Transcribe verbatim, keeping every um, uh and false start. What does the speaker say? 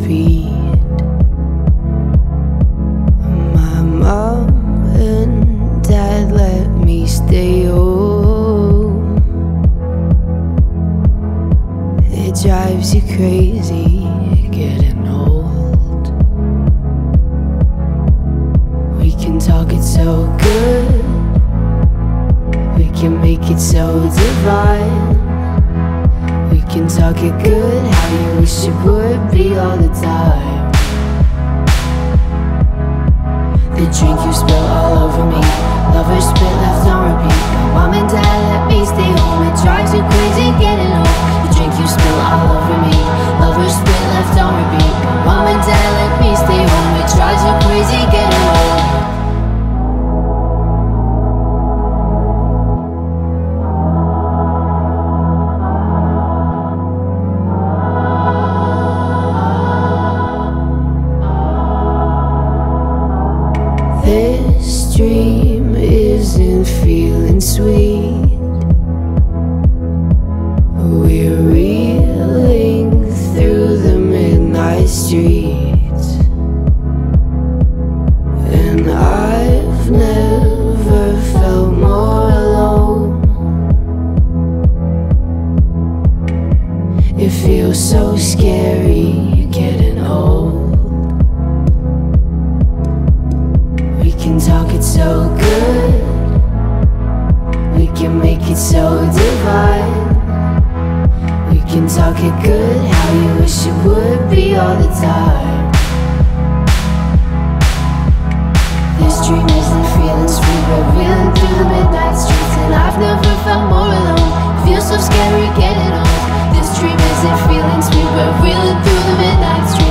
repeat. My mom and dad let me stay home. It drives you crazy getting old. We can talk it so good, we can make it so divine. We can talk it good, how you wish it would be all the time. The drink you spill all over me, lovers spit left on repeat. Mom and dad let me stay home, it drives you crazy getting home. The drink you spill all over me, lovers spit left on repeat. Mom and dad let me stay home, it drives you crazy getting home. This dream isn't feeling sweet. We're reeling through the midnight streets, and I've never felt more alone. It feels so scary getting old. We can talk it so good, we can make it so divine. We can talk it good, how you wish it would be all the time. This dream isn't feeling sweet, we're reeling through the midnight streets, and I've never felt more alone. It feels so scary getting old. This dream isn't feeling sweet, we're reeling through the midnight streets.